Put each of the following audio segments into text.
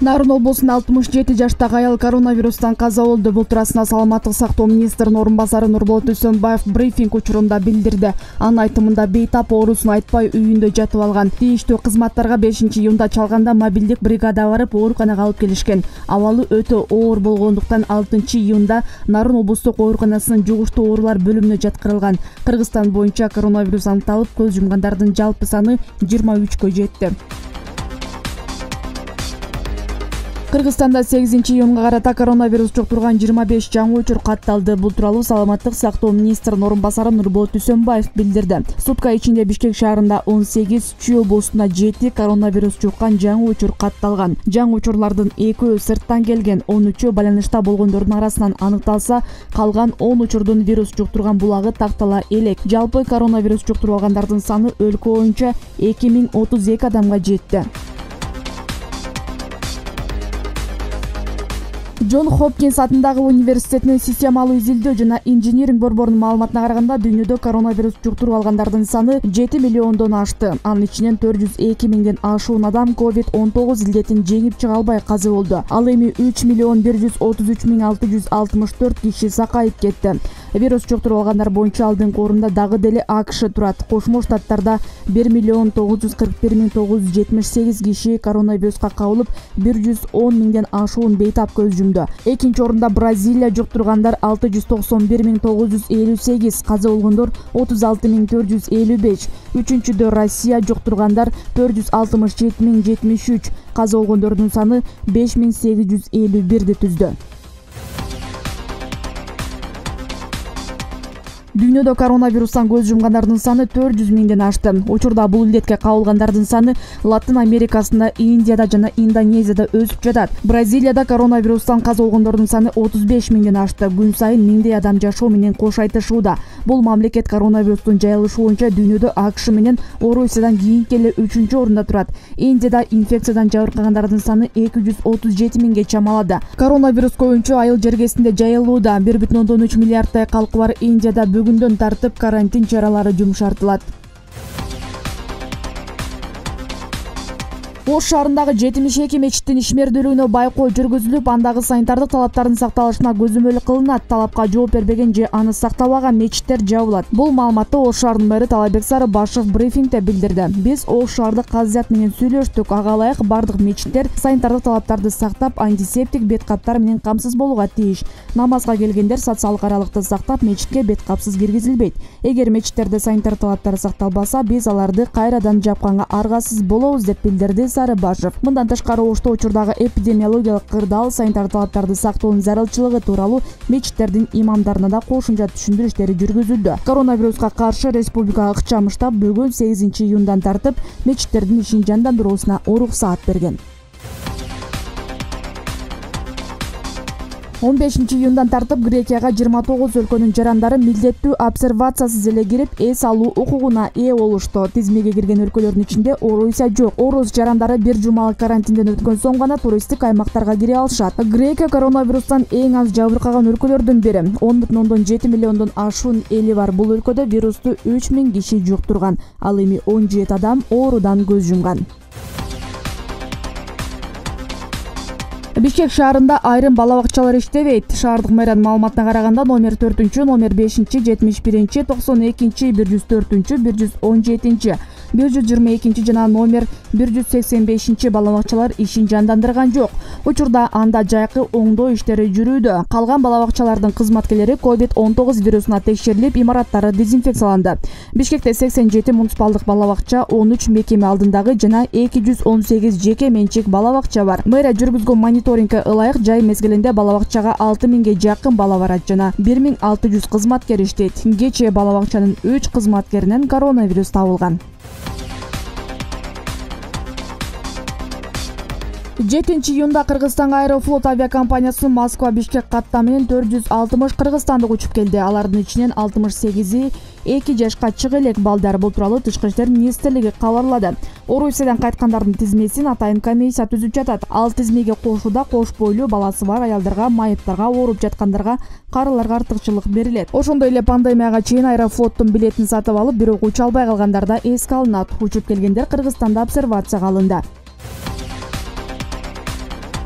Нарын облусунда 67 жаштагы аял коронавирустан каза болду. Бул туурасында саламаттык сактоо министринин орун басары Нурболот Үсөнбаев брифинг учурунда билдирди. Анын айтымында бейтап оорусун айтпай үйүндө жатып алган. Тийиштүү кызматтарга 5-июнда чалганда мобилдик бригада барып ооруканага алып келишкен. Абалы өтө оор болгондуктан 6-июнда Нарын облустук ооруканасынын жугуштуу оорулар бөлүмүнө жаткырылган. Кыргызстан боюнча коронавирус аныкталып, көз жумгандардын жалпы саны 23кө жетти. Кыргызстанда 8-июнга карата коронавирус жуктурган 25 жаңы учур катталды. Бул тууралуу саламаттык сактоо министринин орун басары Нурболот Үсөнбаев билдирди. Сутка ичинде Бишкек шаарында 18, Чүй облусунда 7 коронавирус жуккан жаңы учур катталган. Жаңы учурлардын 2-өө сырттан келген, 13-өө байланышта болгондордун арасынан аныкталса, калган 10 учурдун вирус жуктурган булагы тактала элек. Жалпы коронавирус жуктуруп алгандардын саны өлкө боюнча 2032 адамга жетти. Джон Хопкинс атындагы университетинин системалуу изилдөө жана инжиниринг борборунун маалыматына караганда, дүйнөдө коронавирус жуктуруп алгандардын саны 7 миллиондон ашты. Анын ичинен 402 миңден ашуун адам COVID-19 илдетин жеңип чыга албай каза болду. Ал эми 3.133.664 киши сакайып кетти. Вирус жуктуруп алгандар боюнча алдыңкы орунда дагы деле АКШ турат. Кошмо Штаттарда 1.941.978 киши коронавируска кабылып, 110 миңден ашуун бейтап көз жумду. Экинчи орунда Бразилия жуктургандар 691.958, каза болгондор 36.455. Үчүнчүдө Россия жуктургандар 467.073, каза болгондордун саны 5.851 түздү. Дүйнөдө коронавирустан көз жумгандардын саны 400 миңден ашты. Учурда бул илдетке кабылгандардын саны Латын Америкасында, Индияда жана Индонезияда өсүп жатат. Бразилияда коронавирустан каза болгондордун саны 35 миңден ашты. Күн сайын миңдей адам жашоо менен кош айтышууда. Бул мамлекет коронавирустун жайылышы боюнча дүйнөдө АКШ менен Орусиядан кийинки эле 3-чү орунда турат. Индияда инфекциядан жабыркагандардын саны 237 миңге чамалады. Коронавирус көбүнчө айыл жергесинде жайылууда. 1,3 миллиардтай калкы бар Индияда бүгүндөн тартып карантин чаралары жумшартылат. Ош шаарындагы 72 мечиттин ишмердүүлүгүнө байкоо жүргүзүлүп, андагы санитардык талаптардын сакталышына көзөмөл кылынат. Талапка жооп бербеген же аны сактабаган мечиттер жабылат. Бул маалыматты Ош шаарынын мэрі Талабек Сарыбашев брифингде билдирди. Биз Ош шаардык казыят менен сүйлөштүк. Ага ылайык бардык мечиттер санитардык талаптарды сактап, антисептик бет каптар менен камсыз болууга тийиш. Намазга келгендер социалдык аралыкты сактап, мечитке бет капсыз киргизилбейт. Эгер мечиттерде санитар талаптары сакталбаса, биз аларды кайрадан жапканга аргасыз болобуз деп билдирди Сарыбашев. Мындан тышкары Ошто учурдагы эпидемиологиялык кырдаал, санитар талаптарды сактоонун зарылчылыгы тууралуу мечиттердин имамдарына да кошумча түшүндүрүү иштери жүргүзүлдү. Коронавируска каршы республикалык ыкчам штаб бүгүн 8-июндан тартып мечиттердин ишин жандандыруусуна уруксаат берген. 15-июндан тартып Грекияга 29 өлкөнүн жарандары милдеттүү обсервациясыз эле кирип, эс алуу укугуна ээ болушту. Тизмеге кирген өлкөлөрдүн ичинде Орусия жок. Орус жарандары бир жумалык карантинден өткөн соң гана туристтик аймактарга кире алышат. Грекия коронавирустан эң аз жабыркаган өлкөлөрдүн бири. 10,7 миллиондон ашуун эли бар бул өлкөдө вирусту 3000 киши жуктурган. Ал эми 17 адам оорудан көз жумган. Бишкек шаарында айрым бала бакчалар иштебейт. Шаардык мэринин маалыматына караганда, номер 4, номер 5, 71, 92, 104, 117, 122 жана номер 185 бала бакчалар ишин жандандырган жок. Учурда анда жайкы оңдоо иштери жүрүүдө. Калган бала бакчалардын кызматкерлери COVID-19 вирусуна текшерилип, имараттары дезинфекцияланды. Бишкекте 87 муниципалдык бала бакча, 13 мекеме алдындагы жана 218 жеке менчик бала бакча бар. Мэрия жүргүзгөн мониторингке ылайык жай мезгилинде бала бакчага 6000ге жакын бала барат жана 1600 кызматкер иштейт. Кечээ бала бакчанын 3 кызматкеринен коронавирус табылган. 7-июнда Кыргызстанга Аэрофлот авиакомпаниясынын Москва-Бишкек каттамы менен 460 кыргызстандык учуп келди. Алардын ичинен 68-и 2 жашка чыга элек балдар. Бул тууралуу Тышкы иштер министрлиги кабарлады. Орусиядан кайткандардын тизмесин атайын комиссия түзүп жатат. Ал тизмеге кошууда кош бойлуу баласы бар аялдарга, майыптарга, ооруп жаткандарга, карыларга артыкчылык берилет. Ошондой эле пандемияга чейин Аэрофлоттун билетин сатып алып, бирок уча албай калгандар да эске алынат. Учуп келгендер Кыргызстанда обсервацияга алынды.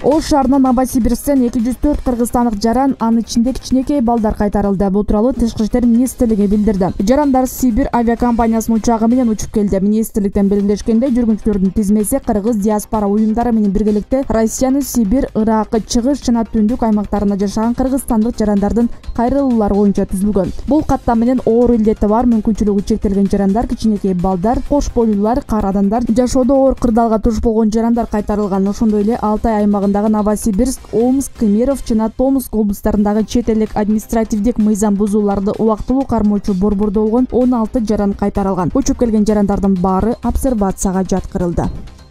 Ош шаарынан Новосибирсктен 204 кыргызстандык жаран, анын ичинде кичинекей балдар кайтарылды. Бул тууралуу Тышкы иштер министрлиги билдирди. Жарандар Сибир авиакомпаниясынын учагы менен учуп келди. Министрликтен белгилешкендей, жүргүнчүлөрдүн тизмеси кыргыз диаспора уюмдары менен биргеликте Россиянын Сибир, Ирак, Чыгыш жана Түндүк аймактарында жашаган кыргызстандык жарандардын кайрылуулары боюнча түзүлгөн. Бул каттам менен оор илдети бар, мүмкүнчүлүгү чектелген жарандар, кичинекей балдар, кош бойлуулар, кар адамдар, жашоодо оор кырдаалга туш болгон жарандар кайтарылган. Ошондой эле Алтай аймагындагы Новосибирск, Омск, Кемерово жана Томск облустарындагы чет элдик административдик мыйзам бузууларды убактылуу кармоочу борбордо болгон 16 жаран кайтарылган. Учуп келген жарандардын баары обсервацияга жаткырылды.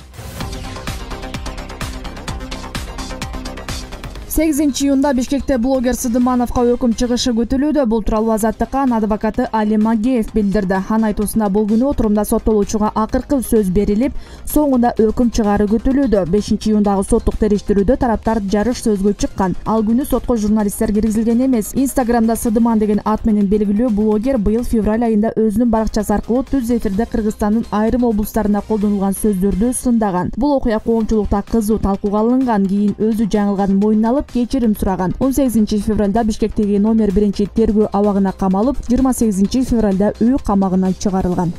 8 июнда Бишкекте блогер Сыдымановго өкүм чыгышы күтүлүүдө. Бул тууралуу Азаттыкка анын адвокаты Али Магеев билдирди. Анын айтуусунда бул күнү отурумда соттолуучуга акыркы сөз берилип, соңунда өкүм чыгаары күтүлүүдө. 5 июндагы соттук териштирүүдө тараптар жарыш сөзгө чыккан. Ал күнү сотко журналисттер киргизилген эмес. Инстаграмда Сыдыман деген ат менен белгилүү блогер быйыл февраль айында өзүнүн баракчасы аркылуу түз эфирде Кыргызстандын айрым облустарында колдонулган сөздөрдү сындаган. Бул окуя коомчулукта кызуу талкууга алынган, кийин өзү жаңылганын мойнуна алып кечирим сураган. 18 февралда Бишкектеги номер 1 тергөө абагына камалып, 28 февралда үй камагынан чыгарылган.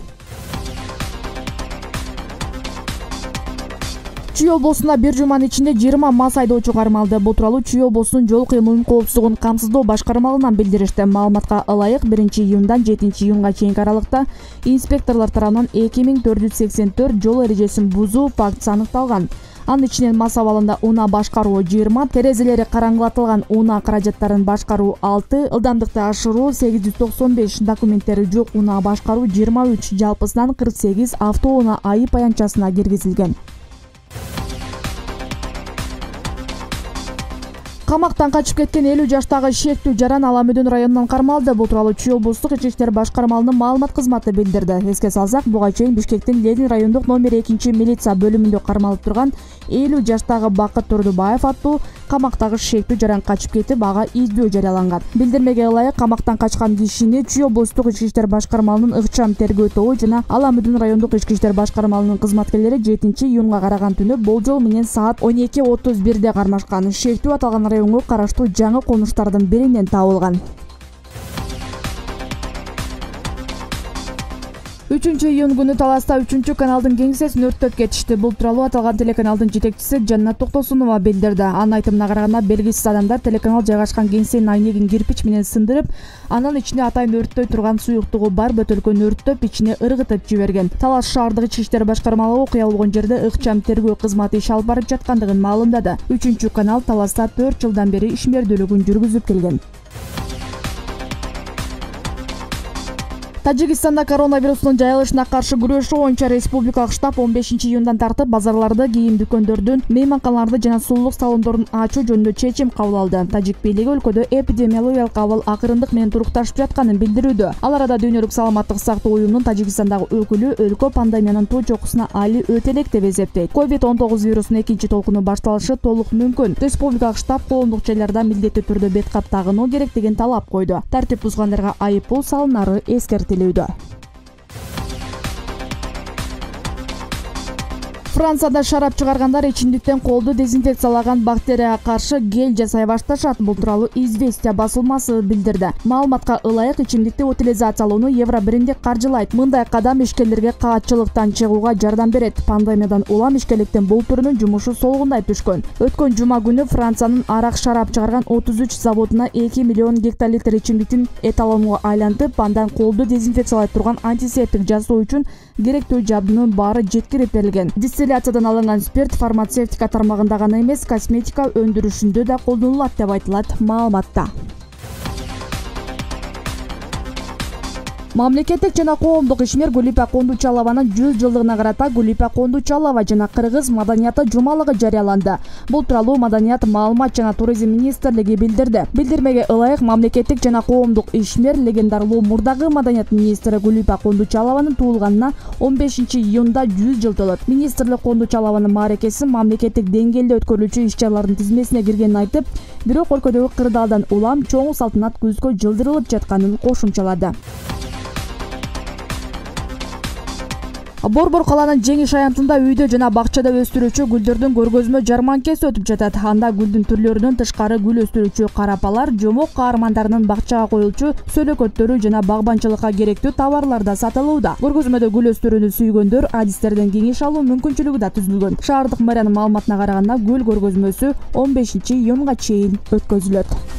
Чүй облусунда бир жуманын ичинде 20 мас айдоочу кармалды. Бул тууралуу Чүй облусунун жол кыймылынын коопсуздугун камсыздоо башкармалынан билдиришти. Маалыматка ылайык 1 июндан 7 июнга чейинки аралыкта инспекторлор тарабынан 2484 жол эрежесин бузуу фактысы аныкталган. Анын ичинен мас абалында унаа башкаруу 20, терезелери караңгылатылган унаа каражаттарын башкаруу 6, ылдамдыкты ашыруу 895, документтери жок унаа башкаруу 23, жалпысынан 48 автоунаа айып аянтчасына киргизилген. Камактан качып кеткен 50 жаштагы шектүү жаран Аламүдүн районунан кармалды. Бул тууралуу Чүй облустук ички иштер башкармалынын маалымат кызматы билдирди. Эске салсак, буга чейин Бишкектин Ленин райондук номер 2 милиция бөлүмүндө кармалып турган 50 жаштагы Бакыт Турдубаев аттуу камактагы шектүү жаран качып кетип, ага издөө жарыяланган. Билдирмеге ылайык, камактан качкан кишини Чүй облустук ички иштер башкармалынын ыкчам тергөө тобу жана Аламүдүн райондук ички иштер башкармалынын кызматкерлери 7 июнга караган түнү болжол менен саат 12:31 кармашкан. Шектүү аталган районго караштуу жаңы конуштардын биринен табылган. 3 июнь күнү Таласта 3 каналдын кеңсесин өрттөп кетишти. Бул тууралуу аталган телеканалдын жетекчиси Жаннат Токтосунова билдирди. Анын айтымына караганда, белгисиз адамдар телеканал жайгашкан кеңсенин айнегин кирпич менен сындырып, анын ичине атайын өрттөй турган суюктугу бар бөтөлкөнү өрттөп, ичине ыргытып жиберген. Талас шаардык ички иштер башкармалыгы окуя болгон жерде ыкчам тергөө кызматы иш алып барып жаткандыгын маалымдады. 3 канал Таласта 4 жылдан бери ишмердүүлүгүн жүргүзүп келген. Тажикстанда коронавирустун жайылышына каршы күрөшүү боюнча республикалык штаб 15 июндан тартып базарларды, кийим дүкөндөрдүн, мейманканаларды жана сулуулук салондорун ачуу жөнүндө чечим кабыл алды. Тажик бийлиги өлкөдө эпидемиологиялык абал акырындык менен турукташып жатканын билдирүүдө. Ал арада Дүйнөлүк саламаттык сактоо уюмунун Тажикстандагы өкүлү өлкө пандемиянын туу чокусуна али өтө элек деп эсептейт. COVID-19 вирусунун экинчи толкуну башталышы толук мүмкүн. Республикалык штаб коомдук жайларда милдеттүү түрдө бет кап тагынуу керек деген талап койду. Тартип бузгандарга айып пул салынары эскертилүүдө. Францияда шарап чыгаргандар ичимдиктен колду дезинфекциялаган бактерияга каршы гель жасай башташат. Бул тууралуу Известия басылмасы билдирди. Маалыматка ылайык, ичимдикти утилизациялоону Евробиримдик каржылайт. Мындай кадам ишкерлерге каатчылыктан чыгууга жардам берет. Пандемиядан улам ишкерликтин бул түрүнүн жумушу солгундай түшкөн. Өткөн жума күнү Франциянын арак шарап чыгарган 33 заводуна 2 миллион гектолитр ичимдиктин эталонуга айлантып, андан колду дезинфекциялай турган антисептик жасоо үчүн керектүү жабдыынын баары жеткирип берилген. Дистилляциядан алынган спирт фармацевтика тармагында гана эмес, косметика өндүрүшүндө да колдонулат деп айтылат маалыматта. Мамлекеттик жана коомдук ишмер Гулипа Кондучалованын 100 жылдыгына карата Гулипа Кондучалова жана кыргыз маданияты жумалыгы жарыяланды. Бул тууралуу Маданият, маалымат жана туризм министрлиги билдирди. Билдирмеге ылайык, мамлекеттик жана коомдук ишмер легендарлуу мурдагы маданият министри Гулипа Кондучалованын туулганына 15 июнда 100 жыл толот. Министрлик Кондучалованын мааракеси мамлекеттик деңгээлде өткөрүлүүчү иш-чаралардын тизмесине киргенин айтып, бирок өлкөдөгү кырдаалдан улам чоң салтанат көзгө жылдырылып жатканын кошумчалады. Борбор каланын Жеңиш аянтында үйдө жана бакчада өстүрүүчү гүлдөрдүн көргөзмө жарманкеси өтүп жатат. Анда гүлдүн түрлөрүнөн тышкары гүл өстүрүүчү карапалар, жомок каармандарынын бакчага коюлчу сөлөкөттөрү жана багбанчылыкка керектүү товарлар да сатылууда. Көргөзмөдө гүл өстүрүүнү сүйгөндөр адистерден кеңеш алуу мүмкүнчүлүгү да түзүлгөн. Шаардык мэриянын маалыматына караганда гүл көргөзмөсү 15 июнга чейин өткөзүлөт.